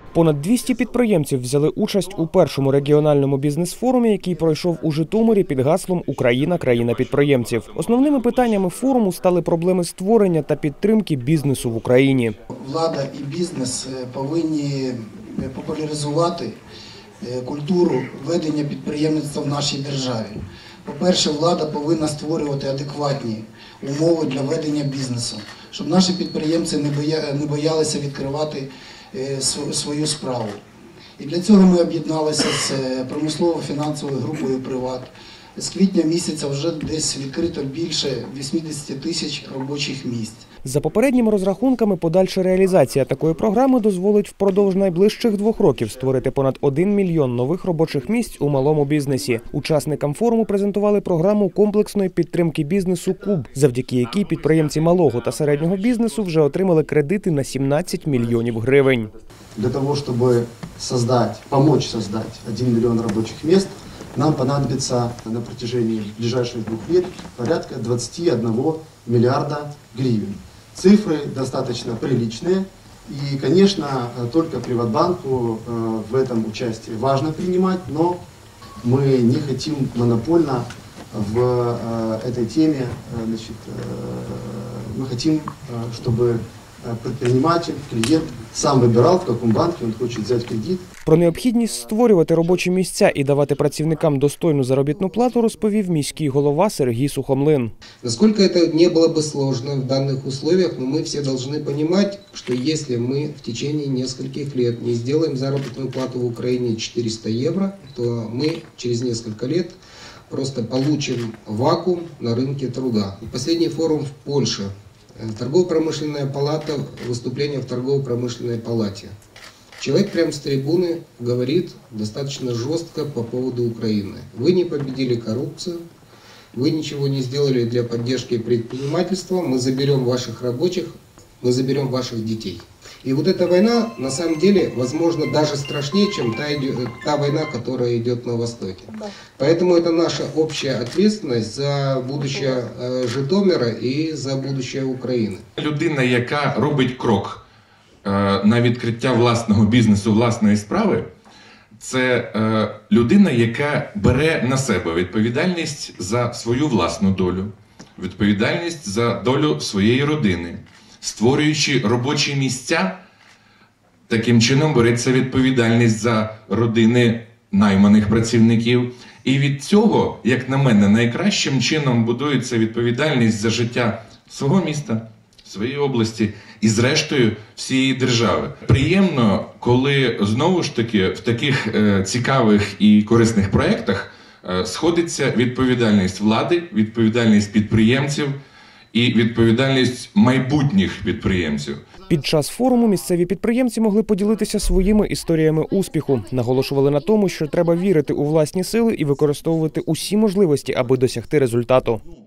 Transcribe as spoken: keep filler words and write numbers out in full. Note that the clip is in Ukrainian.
Понад двісті підприємців взяли участь у першому регіональному бізнес-форумі, який пройшов у Житомирі під гаслом «Україна – країна підприємців». Основними питаннями форуму стали проблеми створення та підтримки бізнесу в Україні. Влада і бізнес повинні популяризувати культуру ведення підприємництва в нашій державі. По-перше, влада повинна створювати адекватні умови для ведення бізнесу, щоб наші підприємці не боялися відкривати свою справу. І для цього ми об'єдналися з промислово-фінансовою групою «Приват». З квітня місяця вже десь відкрито більше вісімдесят тисяч робочих місць. За попередніми розрахунками, подальша реалізація такої програми дозволить впродовж найближчих двох років створити понад один мільйон нових робочих місць у малому бізнесі. Учасникам форуму презентували програму комплексної підтримки бізнесу «Куб», завдяки якій підприємці малого та середнього бізнесу вже отримали кредити на сімнадцять мільйонів гривень. Для того, щоб создать, помочь создать один миллион рабочих мест, нам понадобится на протяжении ближайших двух лет порядка двадцати одного миллиарда гривен. Цифры достаточно приличные, и, конечно, только Приватбанку в этом участие важно принимать, но мы не хотим монопольно в этой теме, значит, мы хотим, чтобы предприниматель, клиент сам вибирав, в якому банку він хоче взяти кредит. Про необхідність створювати робочі місця і давати працівникам достойну заробітну плату розповів міський голова Сергій Сухомлин. Насколько это не было бы сложно в данных условиях, но мы все должны понимать, что если мы в течение нескольких лет не сделаем заработную плату в Украине четыреста евро, то мы через несколько лет просто получим вакуум на рынке труда. Последний форум в Польше. Торгово-промышленная палата, выступление в торгово-промышленной палате. Человек прямо с трибуны говорит достаточно жестко по поводу Украины. Вы не победили коррупцию, вы ничего не сделали для поддержки предпринимательства, мы заберем ваших рабочих, мы заберем ваших детей. И вот эта война, на самом деле, возможно, даже страшнее, чем та, та война, которая идет на Востоке. Поэтому это наша общая ответственность за будущее Житомира и за будущее України. Людина, яка робить крок на відкриття власного бізнесу, власної справи, це людина, яка бере на себе відповідальність за свою власну долю, відповідальність за долю своєї родини. Створюючи робочі місця, таким чином береться відповідальність за родини найманих працівників. І від цього, як на мене, найкращим чином будується відповідальність за життя свого міста, своєї області і, зрештою, всієї держави. Приємно, коли, знову ж таки, в таких е, цікавих і корисних проєктах е, сходиться відповідальність влади, відповідальність підприємців, і відповідальність майбутніх підприємців. Під час форуму місцеві підприємці могли поділитися своїми історіями успіху. Наголошували на тому, що треба вірити у власні сили і використовувати усі можливості, аби досягти результату.